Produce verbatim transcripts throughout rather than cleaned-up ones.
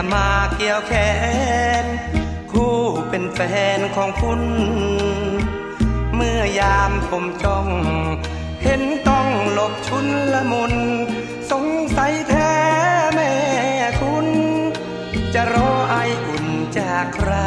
มาเกี่ยวแขนคู่เป็นแฟนของคุณเมื่อยามผมจ้องเห็นต้องหลบชุนละมุนสงสัยแท้แม่คุณจะรอไออุ่นจากใคร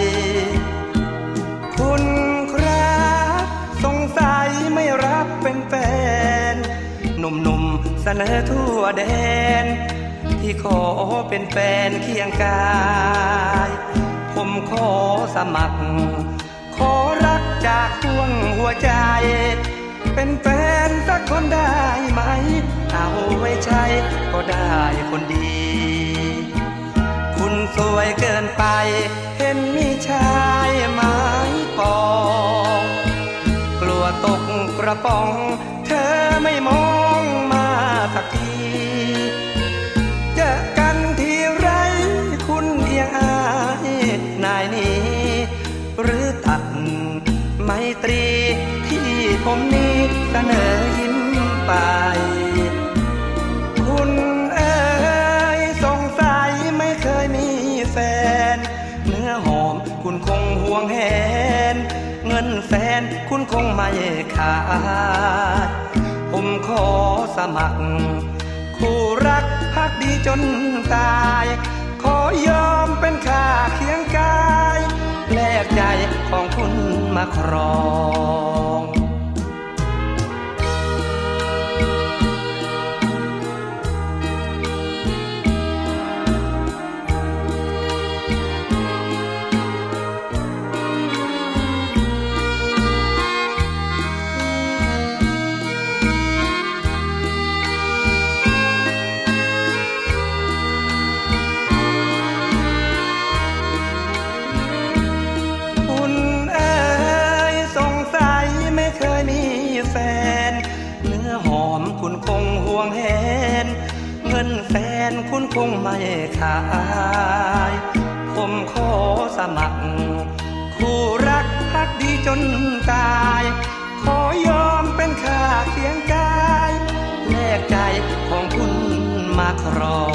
คุณครับสงสัยไม่รับเป็นแฟนหนุ่มๆเสนอทั่วแดนที่ขอเป็นแฟนเคียงกายผมขอสมัครขอรักจากดวงหัวใจเป็นแฟนสักคนได้ไหมเอาไว้ใช้ก็ได้คนดีคุณสวยเกินไปเห็นมีชายไม้ปองกลัวตกกระป๋องเธอไม่มองมาสักทีเจอกันที่ไรคุณเอียงอายนายนี้หรือตัดไมตรีที่ผมนี้เสนอยิ้มไปคุณเอ๋ยสงสัยไม่เคยมีแฟนเนื้อหอมคุณคงห่วงแหนเงินแสนคุณคงไม่ขาดผมขอสมัครคู่รักภักดีจนตายขอยอมเป็นข้าเคียงกายแลกใจของคุณมาครองคุณคงห่วงแหนเงินแสนคุณคงไม่ขายผมขอสมัครคู่รักภักดีจนตายขอยอมเป็นข้าเคียงกายแลกใจของคุณมาครอง